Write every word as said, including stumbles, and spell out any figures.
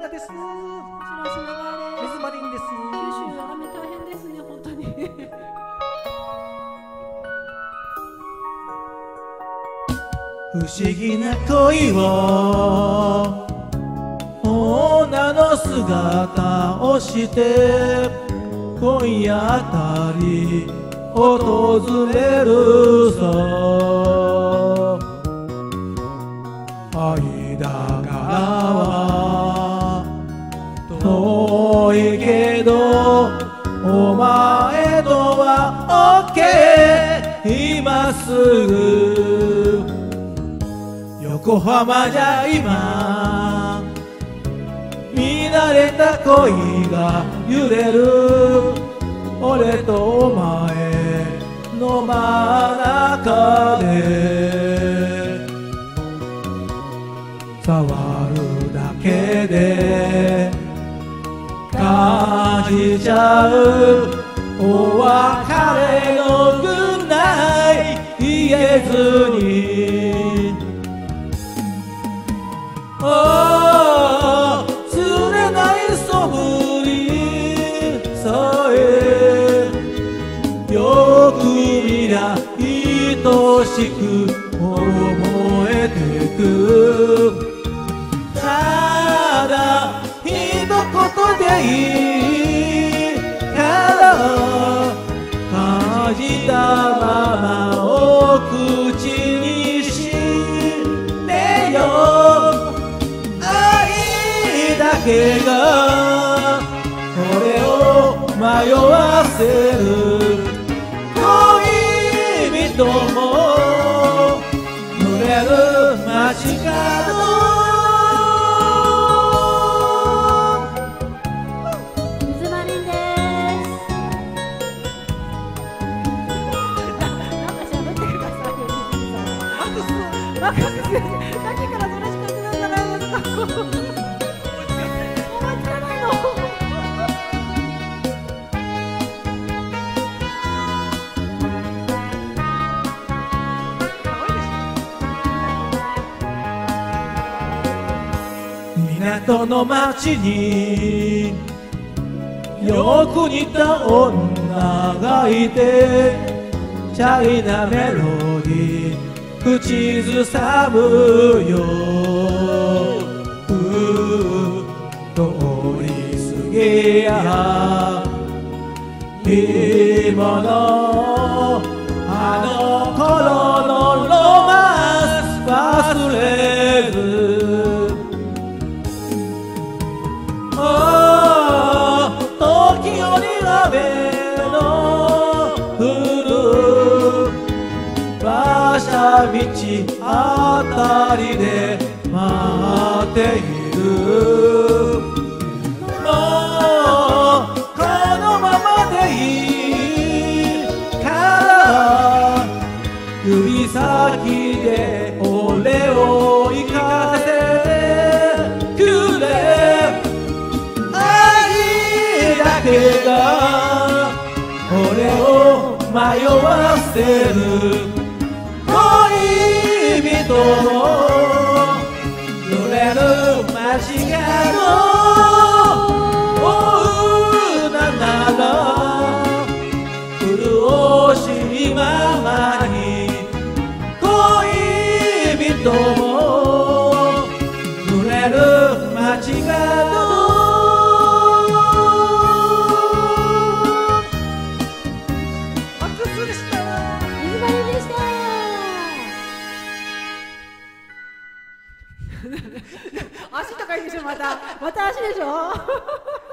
長です。 こちら品川です。 水マリンです。 九州雨大変ですね、本当に。 不思議な恋を女の姿をして今夜あたり訪れるさ。間からは遠いけどお前とは OK 今すぐ横浜じゃ今見慣れた恋が揺れる俺とお前の真中で触るだけで感じちゃうお別れのグッナイ言えずにああ釣れないそぶりさえよく見りゃ愛しく思えてくただ一言でいいから感じたままを口にしてよ愛だけが俺を迷わせる恋人も濡れる街角水マリンです。なんか喋ってくださいよ、水さん。マックス、マックス先生、さっきからそれしか言ってないじゃないですか。思いつかないの。 港の町によく似た女がいてチャイナメロディー口ずさむよ通り過ぎやいいものあの頃のロマンス忘れず時折雨の降る馬車道あたりで待っているもうこのままでいいから指先で俺を行かせてくれだけが俺を迷わせる恋人も濡れる街角追うななら潤しいままに恋人も濡れる街角足高いでしょ、またまた足でしょ。